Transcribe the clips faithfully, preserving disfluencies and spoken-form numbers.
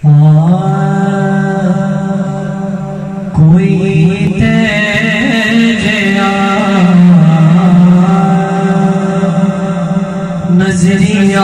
कोई तेरा नजरिया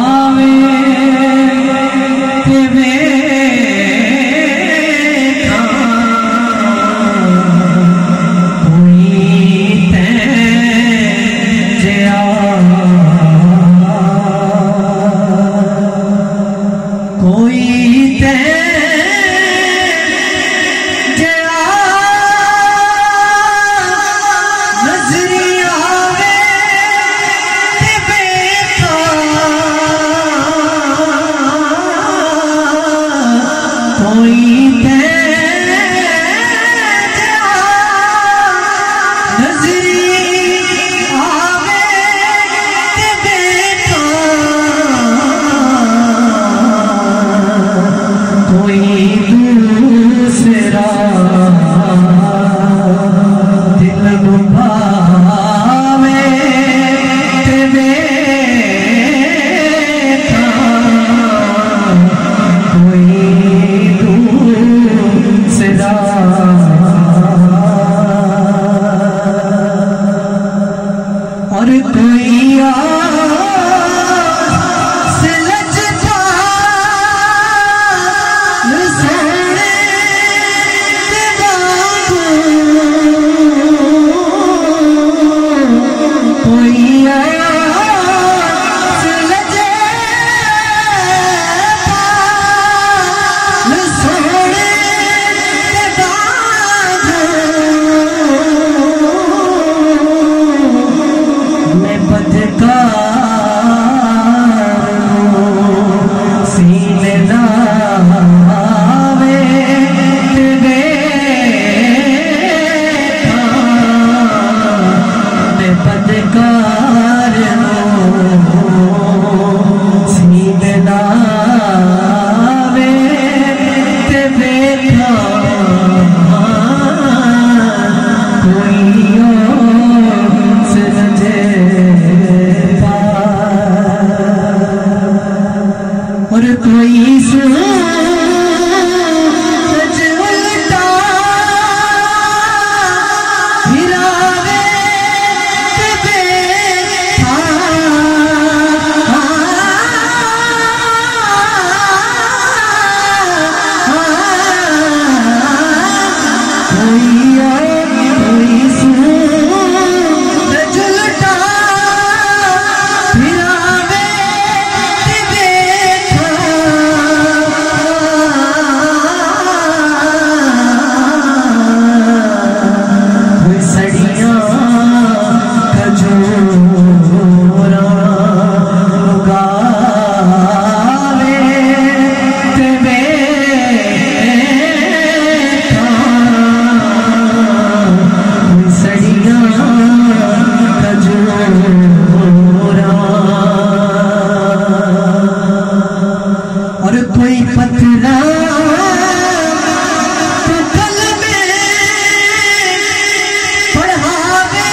और कोई से लजता सोने के बाबू कोई से लजता सोने के बाबू मैं बदकार सीने नावे मैं बदकार सीने नावे बेटा कोई और कोई सूरज उल्टा फिरावे बैठा कोई कोई सूरज उल्टा फिरावे और कोई पतला तो कल में पढ़ावे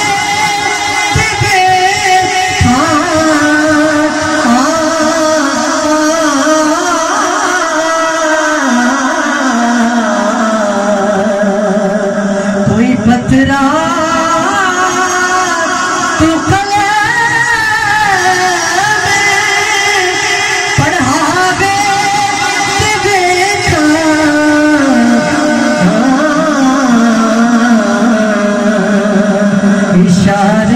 कोई पतरा तो कल इशारा